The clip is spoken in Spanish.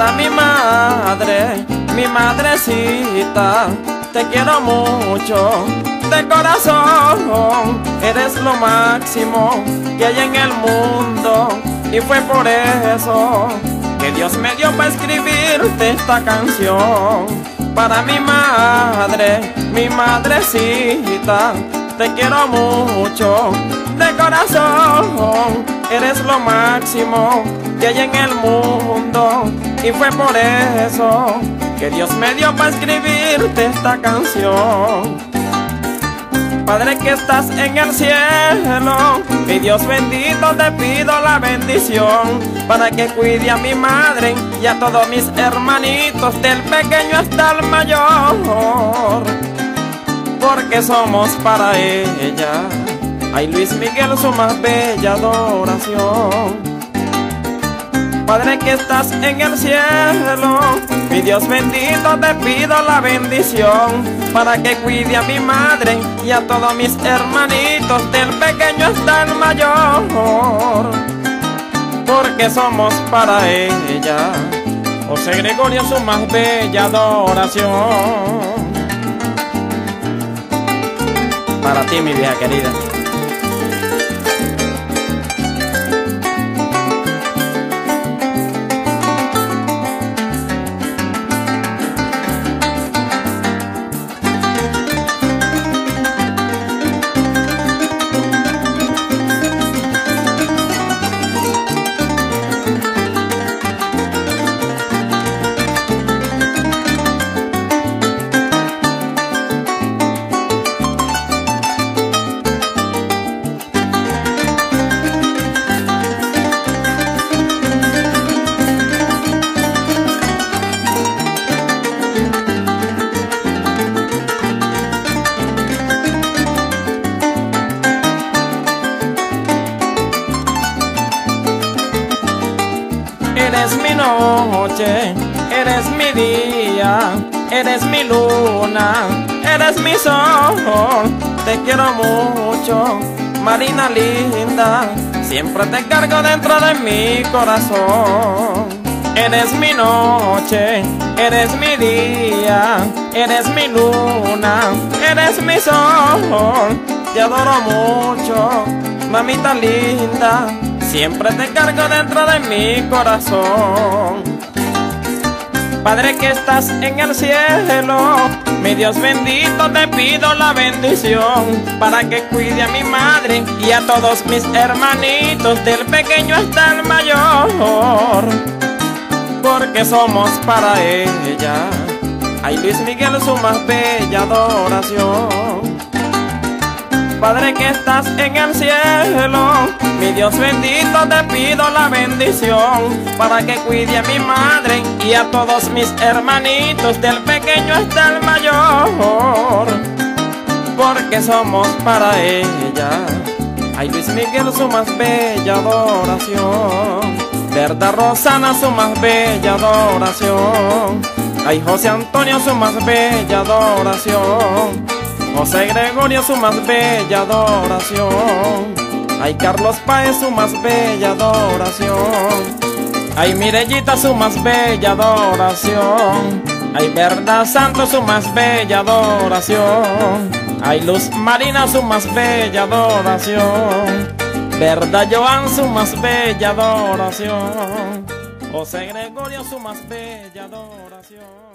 Para mi madrecita, te quiero mucho, de corazón. Eres lo máximo que hay en el mundo, y fue por eso que Dios me dio para escribirte esta canción. Para mi madrecita, te quiero mucho, de corazón. Eres lo máximo que hay en el mundo, y fue por eso que Dios me dio para escribirte esta canción. Padre que estás en el cielo, mi Dios bendito, te pido la bendición para que cuide a mi madre y a todos mis hermanitos, del pequeño hasta el mayor, porque somos para ella. Ay, Luis Miguel, su más bella adoración. Padre que estás en el cielo, mi Dios bendito, te pido la bendición para que cuide a mi madre y a todos mis hermanitos, del pequeño hasta el mayor, porque somos para ella. José Gregorio, su más bella adoración. Para ti, mi vieja querida. Eres mi noche, eres mi día, eres mi luna, eres mi sol. Te quiero mucho, Marina linda, siempre te cargo dentro de mi corazón. Eres mi noche, eres mi día, eres mi luna, eres mi sol. Te adoro mucho, mamita linda, siempre te cargo dentro de mi corazón. Padre que estás en el cielo, mi Dios bendito, te pido la bendición para que cuide a mi madre y a todos mis hermanitos, del pequeño hasta el mayor, porque somos para ella. Ay, Luis Miguel, su más bella adoración. Padre que estás en el cielo, mi Dios bendito, te pido la bendición para que cuide a mi madre y a todos mis hermanitos, del pequeño hasta el mayor, porque somos para ella. Ay, Luis Miguel, su más bella adoración. Verdad Rosana, su más bella adoración. Ay, José Antonio, su más bella adoración. José Gregorio, su más bella adoración. Ay, Carlos Páez, su más bella adoración. Ay, Mirellita, su más bella adoración. Ay, Verdad Santos, su más bella adoración. Ay, Luz Marina, su más bella adoración. Verdad Joan, su más bella adoración. José Gregorio, su más bella adoración.